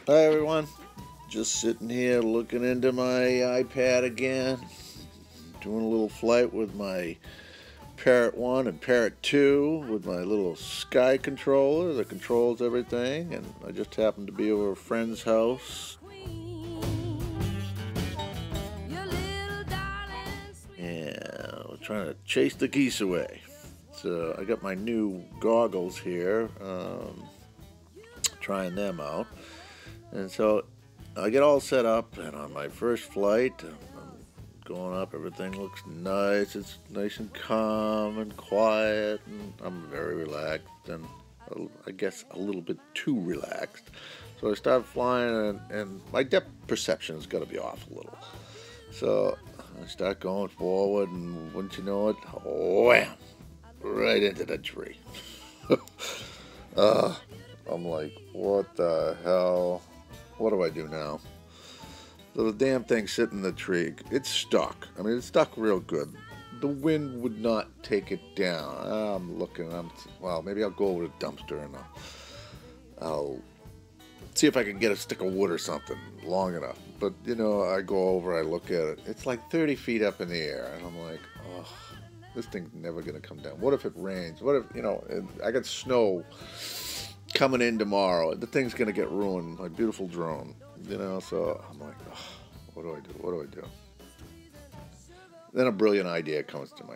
Hi everyone, just sitting here looking into my iPad again, doing a little flight with my Parrot 1 and Parrot 2 with my little Sky controller that controls everything, and I just happened to be over a friend's house. Yeah, we're trying to chase the geese away. So I got my new goggles here, trying them out. And so I get all set up, and on my first flight, I'm going up, everything looks nice, it's nice and calm and quiet, and I'm very relaxed, and I guess a little bit too relaxed. So I start flying, and my depth perception has got to be off a little. So I start going forward, and wouldn't you know it, wham, right into the tree. I'm like, what the hell? What do I do now? So the damn thing's sitting in the tree. It's stuck. I mean, it's stuck real good. The wind would not take it down. I'm looking. Well, maybe I'll go over to the dumpster and I'll see if I can get a stick of wood or something long enough. But, you know, I go over, I look at it. It's like 30 feet up in the air. And I'm like, oh, this thing's never going to come down. What if it rains? What if, you know, I got snow coming in tomorrow? The thing's gonna get ruined, my beautiful drone, you know. So I'm like, oh, what do I do? What do I do? Then a brilliant idea comes to me.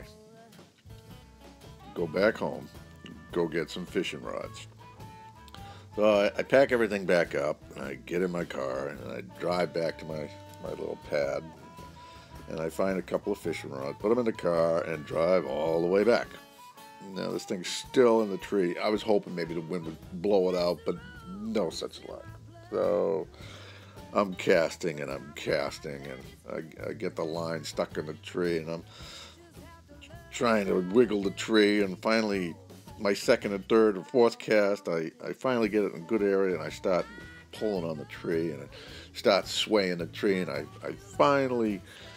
Go back home, go get some fishing rods. So I pack everything back up, and I get in my car, and I drive back to my little pad, and I find a couple of fishing rods, put them in the car, and drive all the way back. Now this thing's still in the tree. I was hoping maybe the wind would blow it out, but no such luck. So I'm casting, and I get the line stuck in the tree, and I'm trying to wiggle the tree, and finally my second and third or fourth cast, I finally get it in a good area, and I start pulling on the tree, and it starts swaying the tree, and I finally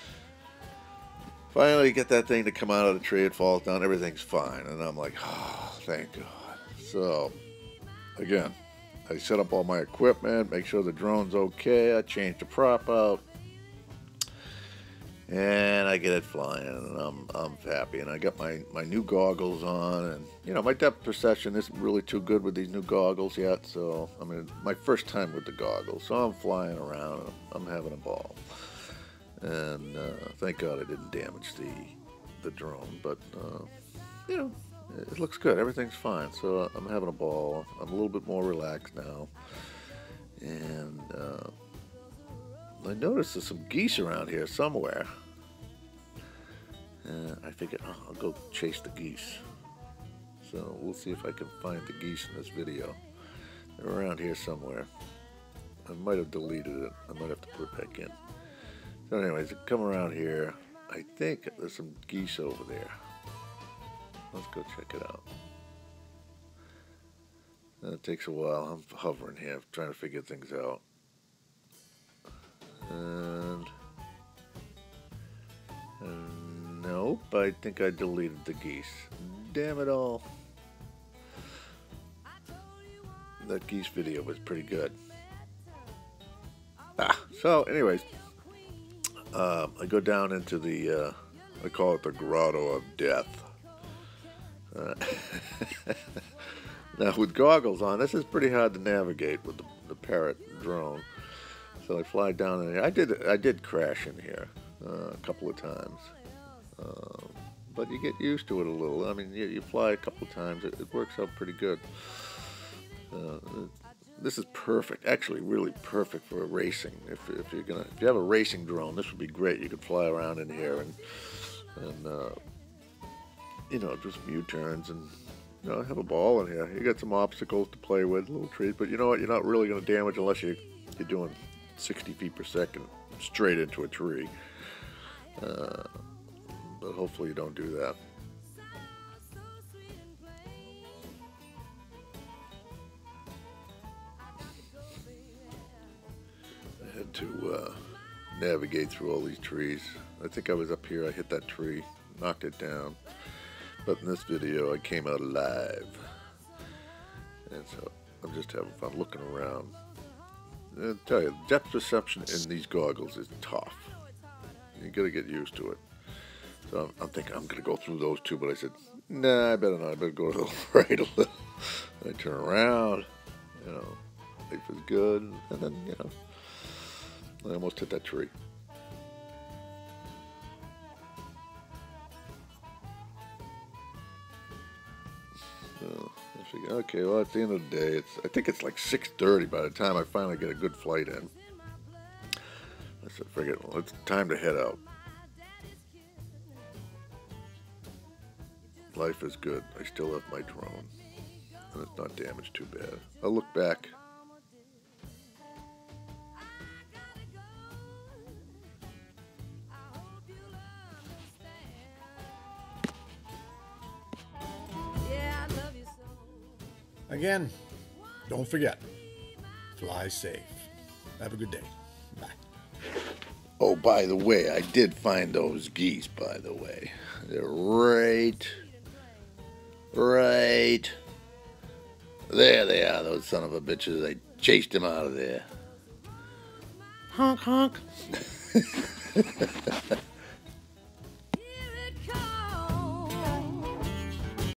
get that thing to come out of the tree. It falls down, everything's fine, and I'm like, oh, thank God. So again, I set up all my equipment, make sure the drone's okay, I change the prop out, and I get it flying, and I'm happy. And I got my new goggles on, and you know, my depth perception isn't really too good with these new goggles yet, so I mean, my first time with the goggles, so I'm flying around, and I'm having a ball. And thank God I didn't damage the drone, but you know, it looks good, everything's fine, so I'm having a ball. I'm a little bit more relaxed now, and I noticed there's some geese around here somewhere, and I figured, oh, I'll go chase the geese. So we'll see if I can find the geese in this video. They're around here somewhere. I might have deleted it, I might have to put it back in. So anyways, come around here. I think there's some geese over there. Let's go check it out. It takes a while. I'm hovering here, trying to figure things out. And nope, I think I deleted the geese. Damn it all. That geese video was pretty good. So anyways, I go down into the, I call it the Grotto of Death. Now with goggles on, this is pretty hard to navigate with the Parrot drone. So I fly down in here. I did crash in here a couple of times, but you get used to it a little. I mean, you fly a couple of times, it works out pretty good. This is perfect, actually really perfect for racing. If you have a racing drone, this would be great. You could fly around in here and you know, do some U-turns and, you know, have a ball in here. You got some obstacles to play with, little trees, but you know what? You're not really going to damage unless you're doing 60 feet per second straight into a tree. But hopefully you don't do that. I had to navigate through all these trees. I think I was up here, I hit that tree, knocked it down. But in this video, I came out alive. And so I'm just having fun looking around. I tell you, depth perception in these goggles is tough. You got to get used to it. So I'm thinking I'm going to go through those two, but I said, nah, I better not. I better go to the right a little. I turn around, you know, life is good, and then, you know, I almost hit that tree. So I figured, okay, well, at the end of the day, I think it's like 6:30 by the time I finally get a good flight in. I said, forget it, well, it's time to head out. Life is good. I still have my drone, and it's not damaged too bad. I'll look back. Again, don't forget, fly safe. Have a good day. Bye. Oh, by the way, I did find those geese, by the way. They're right there they are, those son of a bitches. I chased them out of there. Honk, honk.